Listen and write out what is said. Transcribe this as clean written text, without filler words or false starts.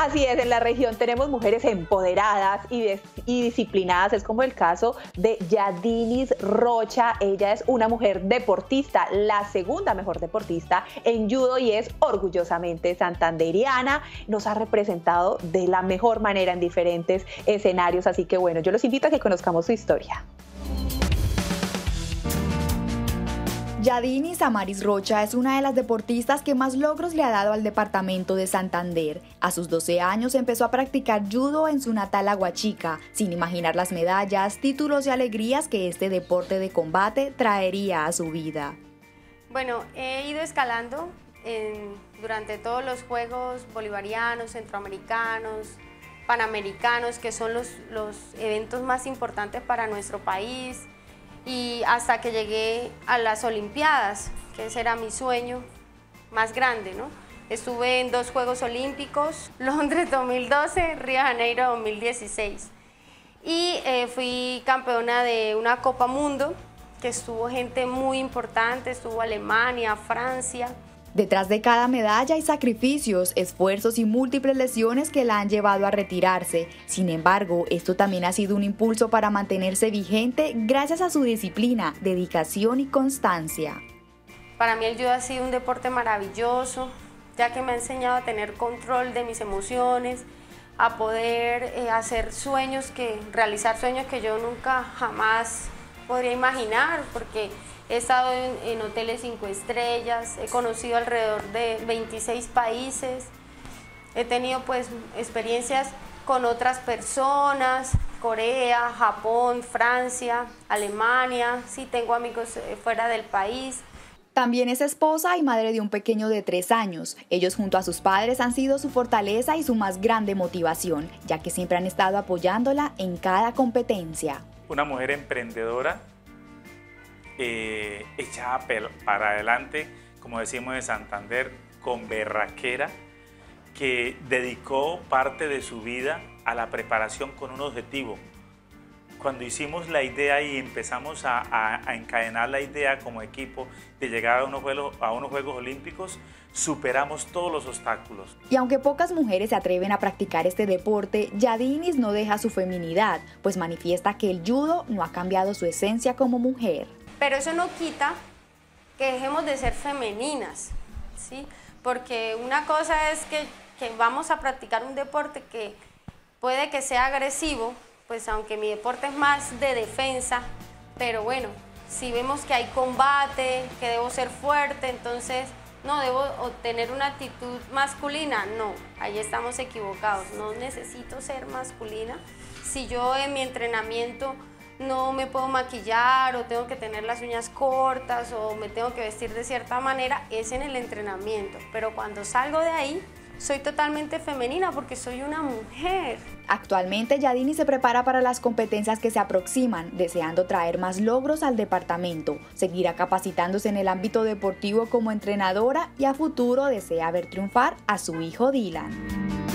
Así es, en la región tenemos mujeres empoderadas y disciplinadas. Es como el caso de Yadinis Rocha. Ella es una mujer deportista, la segunda mejor deportista en judo y es orgullosamente santanderiana. Nos ha representado de la mejor manera en diferentes escenarios. Así que bueno, yo los invito a que conozcamos su historia. Yadinis Amaris Rocha es una de las deportistas que más logros le ha dado al departamento de Santander. A sus 12 años empezó a practicar judo en su natal Aguachica, sin imaginar las medallas, títulos y alegrías que este deporte de combate traería a su vida. Bueno, he ido escalando durante todos los Juegos Bolivarianos, Centroamericanos, Panamericanos, que son los eventos más importantes para nuestro país. Y hasta que llegué a las Olimpiadas, que ese era mi sueño más grande, ¿no? Estuve en 2 Juegos Olímpicos, Londres 2012, Río de Janeiro 2016. Y fui campeona de una Copa Mundo, que estuvo gente muy importante, estuvo Alemania, Francia. Detrás de cada medalla hay sacrificios, esfuerzos y múltiples lesiones que la han llevado a retirarse. Sin embargo, esto también ha sido un impulso para mantenerse vigente gracias a su disciplina, dedicación y constancia. Para mí el judo ha sido un deporte maravilloso, ya que me ha enseñado a tener control de mis emociones, a poder realizar sueños que yo nunca jamás podría imaginar, porque he estado en hoteles 5 estrellas, he conocido alrededor de 26 países, he tenido pues experiencias con otras personas, Corea, Japón, Francia, Alemania, sí tengo amigos fuera del país. También es esposa y madre de un pequeño de 3 años. Ellos junto a sus padres han sido su fortaleza y su más grande motivación, ya que siempre han estado apoyándola en cada competencia. Una mujer emprendedora, echada para adelante, como decimos en Santander, con berraquera, que dedicó parte de su vida a la preparación con un objetivo. Cuando hicimos la idea y empezamos a encadenar la idea como equipo de llegar a unos Juegos Olímpicos, superamos todos los obstáculos. Y aunque pocas mujeres se atreven a practicar este deporte, Yadinis no deja su feminidad, pues manifiesta que el judo no ha cambiado su esencia como mujer. Pero eso no quita que dejemos de ser femeninas, ¿sí? Porque una cosa es que vamos a practicar un deporte que puede que sea agresivo, pues aunque mi deporte es más de defensa, pero bueno, si vemos que hay combate, que debo ser fuerte, entonces no debo tener una actitud masculina, no, ahí estamos equivocados, no necesito ser masculina. Si yo en mi entrenamiento no me puedo maquillar o tengo que tener las uñas cortas o me tengo que vestir de cierta manera, es en el entrenamiento, pero cuando salgo de ahí soy totalmente femenina porque soy una mujer. Actualmente Yadinis se prepara para las competencias que se aproximan, deseando traer más logros al departamento. Seguirá capacitándose en el ámbito deportivo como entrenadora y a futuro desea ver triunfar a su hijo Dylan.